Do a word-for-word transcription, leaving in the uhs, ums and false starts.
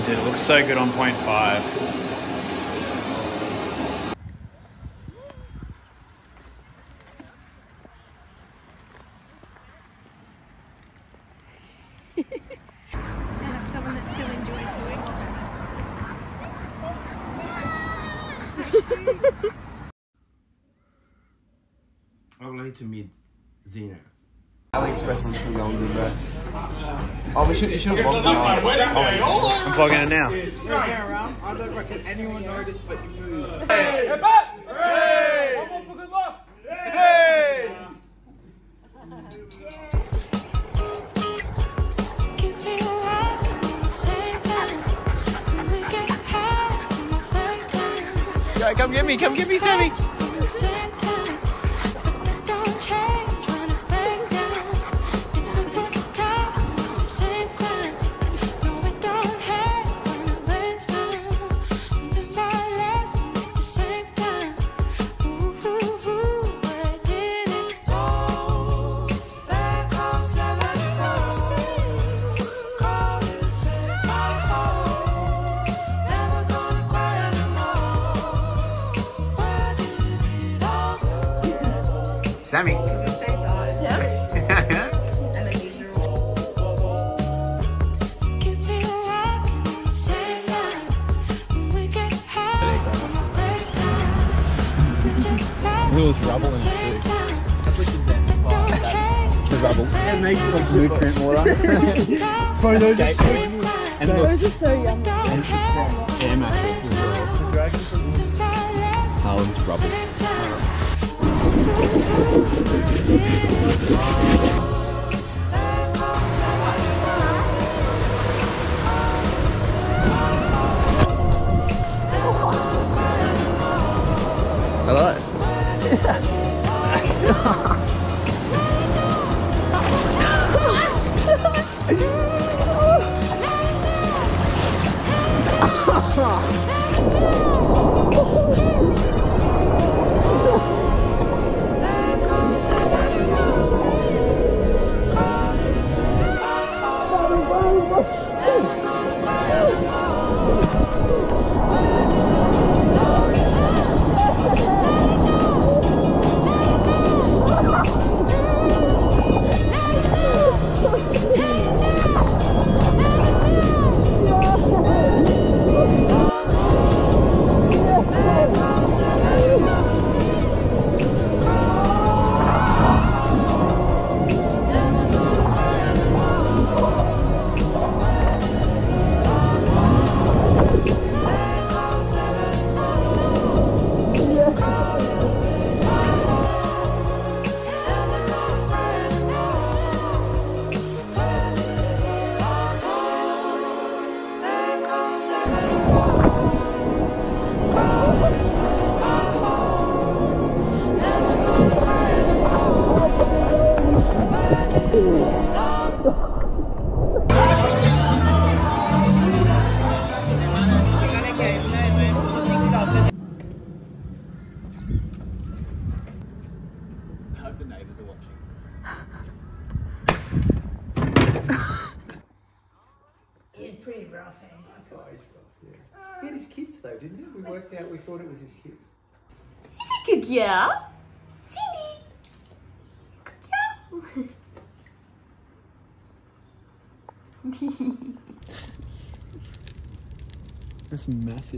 Dude, it looks so good on point five. To have someone that still enjoys doing all that. Probably to meet Zena. AliExpress wants some golden, bro. Oh, we should, you should have vlogged the night. I'm vlogging it now. I don't reckon anyone noticed, but you moved. Hey! Hey, Pat! Hey! One more for good luck! Hey! Yeah, come get me, come get me, Sammy! Sammy. It was rubble in it too. That's like the best part. The rubble. It makes it like nutrient water. Bro, those are so good. And look, Those are so yummy. and air mattress as well. Harlan's rubble. Hello. I hope the neighbours are watching. He's pretty rough, eh? He had his kids though, didn't he? We worked out, we thought it was his kids. He's a good girl. Cindy. Good girl. That's massive.